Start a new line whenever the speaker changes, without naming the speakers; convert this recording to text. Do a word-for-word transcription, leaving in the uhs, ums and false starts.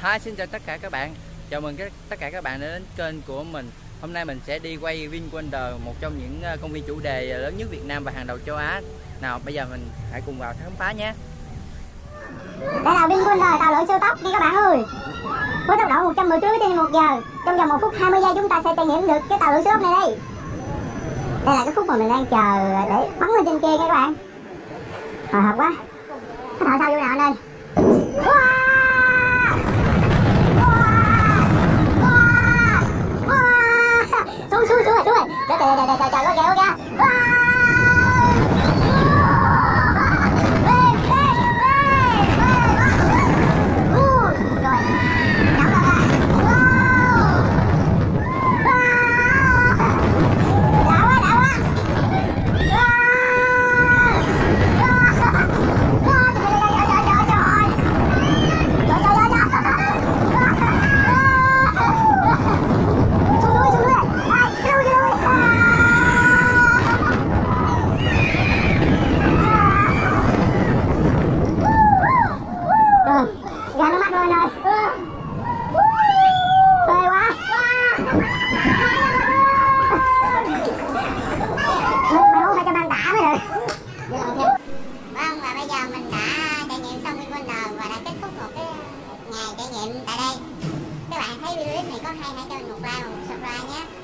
Hi, xin chào tất cả các bạn. Chào mừng các, tất cả các bạn đã đến kênh của mình. Hôm nay mình sẽ đi quay VinWonder, một trong những công viên chủ đề lớn nhất Việt Nam và hàng đầu châu Á. Nào, bây giờ mình hãy cùng vào khám phá nhé.
Đây là VinWonder, tàu lượn siêu tốc đi các bạn ơi. Với tốc độ một trăm mười ki lô mét trên một giờ, trong vòng một phút hai mươi giây chúng ta sẽ trải nghiệm được cái tàu lượn siêu tốc này đây. Đây là cái khúc mà mình đang chờ để bắn lên trên kia các bạn. Hồi hộp quá. Cái thợ sao vô nào anh ơi? Xuống xuống xuống rồi xuống rồi. Trời trời trời trời trời trời kìa kìa. Ra nước mắt luôn ơi. Phê quá. Mày uống phải cho ban tả mới được.
Vâng, và bây giờ mình đã trải nghiệm xong VinWonder và đã kết thúc một cái ngày trải nghiệm tại đây. Các bạn thấy video clip này có hay hãy cho mình một like và một subscribe nhé.